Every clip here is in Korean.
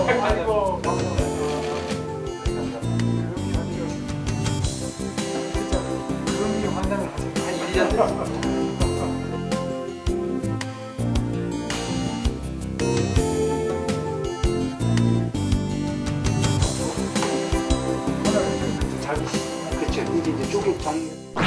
아이고. 그런 게 환장을 하죠. 한 1년 됐어. 그렇죠. 이게 이제 쪼개 정.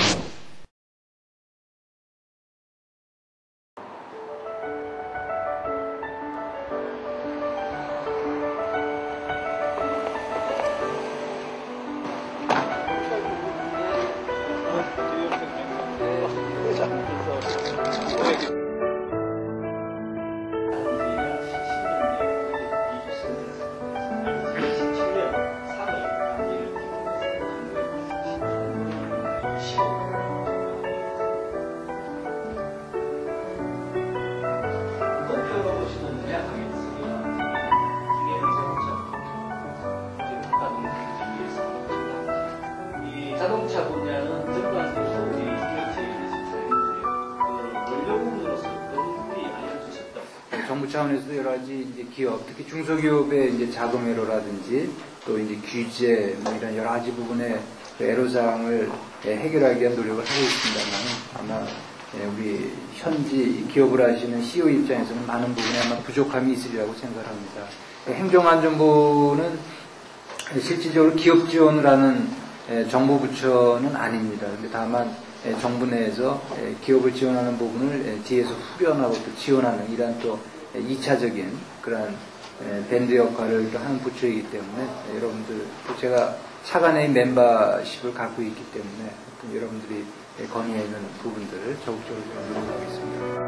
자동차 분야는 전반적으로 우리 기업체에서 원료 부분으로서 너무 알려주셨다. 정부 차원에서 여러 가지 이제 기업, 특히 중소기업의 이제 자금 애로라든지 또 이제 규제 뭐 이런 여러 가지 부분의 애로사항을 해결하기 위한 노력을 하고 있습니다만 아마 우리 현지 기업을 하시는 CEO 입장에서는 많은 부분에 아마 부족함이 있으리라고 생각을 합니다. 행정안전부는 실질적으로 기업 지원을 하는 정부 부처는 아닙니다. 근데 다만 정부 내에서 기업을 지원하는 부분을 뒤에서 후련하고 또 지원하는 이러한 또 2차적인 그러한 밴드 역할을 하는 부처이기 때문에 여러분들 제가 차관의 멤버십을 갖고 있기 때문에 여러분들이 건의해 있는 부분들을 적극적으로 노력하겠습니다.